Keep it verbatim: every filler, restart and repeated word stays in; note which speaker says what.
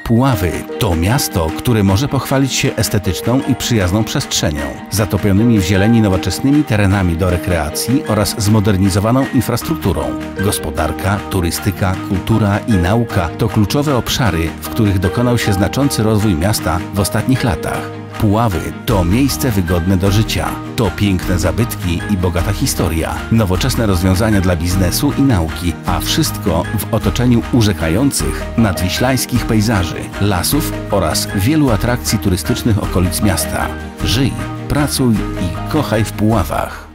Speaker 1: Puławy to miasto, które może pochwalić się estetyczną i przyjazną przestrzenią, zatopionymi w zieleni nowoczesnymi terenami do rekreacji oraz zmodernizowaną infrastrukturą. Gospodarka, turystyka, kultura i nauka to kluczowe obszary, w których dokonał się znaczący rozwój miasta w ostatnich latach. Puławy to miejsce wygodne do życia, to piękne zabytki i bogata historia, nowoczesne rozwiązania dla biznesu i nauki, a wszystko w otoczeniu urzekających, nadwiślańskich pejzaży, lasów oraz wielu atrakcji turystycznych okolic miasta. Żyj, pracuj i kochaj w Puławach.